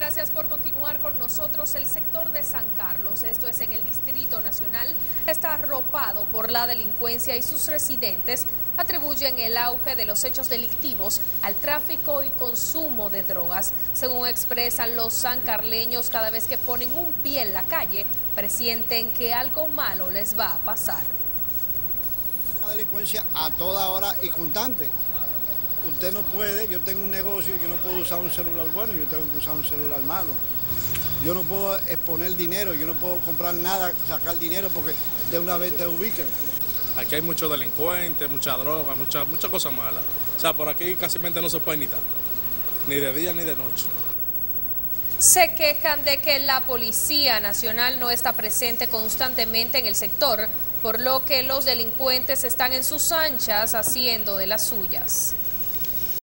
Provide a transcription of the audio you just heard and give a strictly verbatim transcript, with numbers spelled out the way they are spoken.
Gracias por continuar con nosotros. El sector de San Carlos, esto es en el Distrito Nacional, está arropado por la delincuencia y sus residentes atribuyen el auge de los hechos delictivos al tráfico y consumo de drogas. Según expresan los sancarleños, cada vez que ponen un pie en la calle, presienten que algo malo les va a pasar. Una delincuencia a toda hora y constante. Usted no puede, yo tengo un negocio y yo no puedo usar un celular bueno, yo tengo que usar un celular malo. Yo no puedo exponer dinero, yo no puedo comprar nada, sacar dinero porque de una vez te ubican. Aquí hay muchos delincuentes, mucha droga, muchas mucha cosas malas. O sea, por aquí casi no se puede ni estar, ni de día ni de noche. Se quejan de que la Policía Nacional no está presente constantemente en el sector, por lo que los delincuentes están en sus anchas haciendo de las suyas.